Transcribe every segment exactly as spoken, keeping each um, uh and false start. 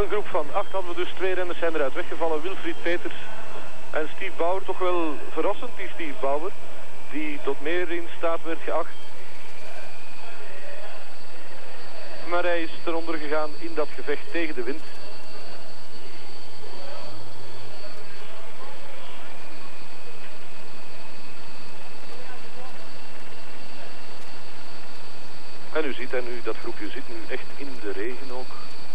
een groep van acht hadden we dus twee renners zijn eruit weggevallen. Wilfried Peters en Steve Bauer. Toch wel verrassend, die Steve Bauer. Die tot meer in staat werd geacht. Maar hij is eronder gegaan in dat gevecht tegen de wind. En u ziet, en nu, dat groepje zit nu echt in de regen ook.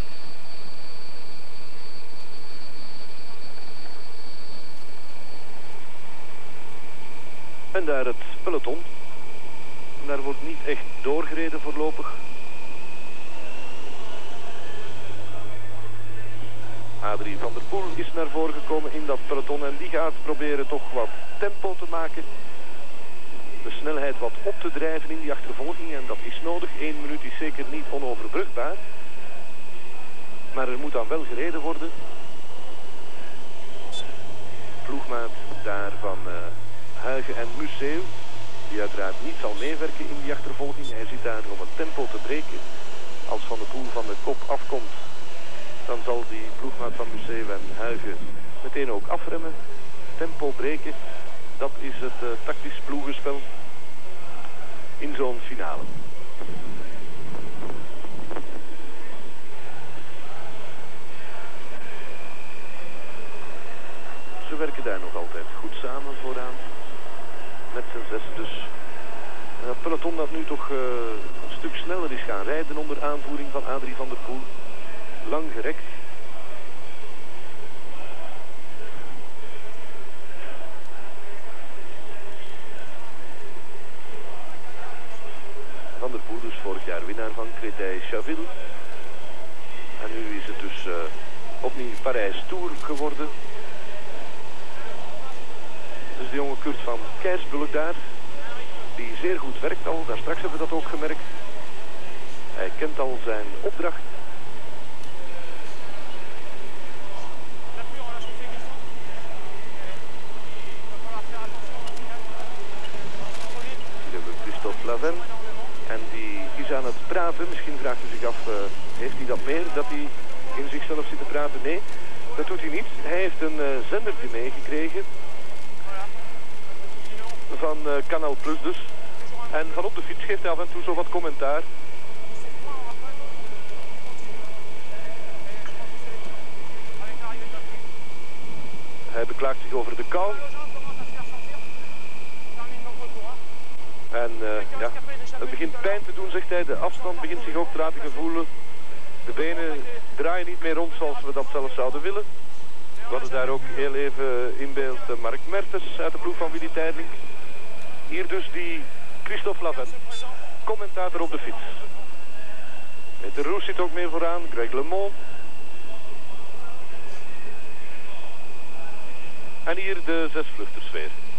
En daar het peloton. En daar wordt niet echt doorgereden voorlopig. Adrie van der Poel is naar voren gekomen in dat peloton en die gaat proberen toch wat tempo te maken. De snelheid wat op te drijven in die achtervolging en dat is nodig. Eén minuut is zeker niet onoverbrugbaar. Maar er moet dan wel gereden worden. Ploegmaat daar van uh, Huygen en Museeuw, die uiteraard niet zal meewerken in die achtervolging. Hij zit daar om het tempo te breken. Als Van der Poel van de kop afkomt, dan zal die ploegmaat van Museeuw en Huygen meteen ook afremmen. Tempo breken, dat is het uh, tactisch ploegenspel in zo'n finale. Ze werken daar nog altijd goed samen vooraan. Met z'n zessen dus. En dat peloton dat nu toch uh, een stuk sneller is gaan rijden onder aanvoering van Adrie van der Poel. Lang gerekt. Van der Poel dus vorig jaar winnaar van Créteil-Chaville. En nu is het dus uh, opnieuw Parijs Tour geworden. Dus de jonge Kurt van Keijsbulk daar, die zeer goed werkt al, daar straks hebben we dat ook gemerkt. Hij kent al zijn opdracht. Hier hebben we Christophe Laven en die is aan het praten. Misschien vraagt u zich af, uh, heeft hij dat meer, dat hij in zichzelf zit te praten? Nee, dat doet hij niet. Hij heeft een uh, zendertje meegekregen. Van uh, Canal Plus dus. En van op de fiets geeft hij af en toe zo wat commentaar. Hij beklaagt zich over de kou. En uh, ja, het begint pijn te doen, zegt hij. De afstand begint zich ook te laten gevoelen. De benen draaien niet meer rond zoals we dat zelf zouden willen. We hadden daar ook heel even in beeld uh, Mark Mertens uit de ploeg van Willy Teijlink. Hier dus die Christophe Laven, commentator op de fiets. Peter Roes zit ook mee vooraan, Greg LeMond. En hier de zesvluchtersfeer.